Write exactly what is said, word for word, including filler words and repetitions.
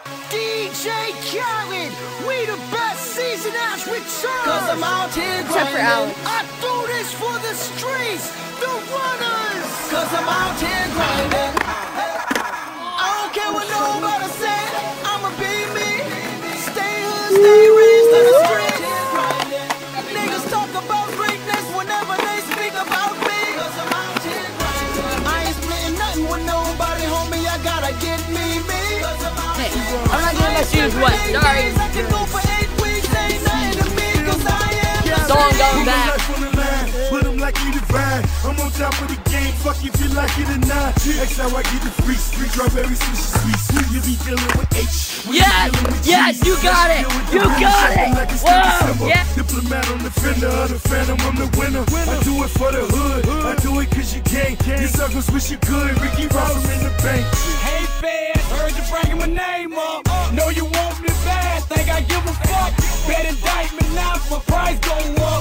D J Khaled, we the best season as return. Cause I'm out here grinding. Except for Alex. I do this for the streets, the runners. Cause I'm out here grinding. I don't care what nobody say, I'ma be me. Stay hood, stay rich to the streets. Niggas talk about greatness whenever they speak about me. Cause I'm out here grinding. I ain't splitting nothing with nobody, homie. I gotta get me, me. Hey, I'm not gonna let you use what? Sorry. Song going back. Put them like you divine. I'm on top of the game. Fuck if you like it or not. That's how I get the free street. Strawberry sushi sweet sweet. You be dealing with H. Yes, yes, you got it. You got it. Whoa, yeah. Diplomat on the fender of the phantom. I'm the winner. I do it for the hood. I do it cause you can't. Your suckers wish you could. Ricky Ross, I'm in the bank. Hey fans, heard you bringing my name up. Know you want me bad. Think I give a fuck. Bet indictment now, my price go up.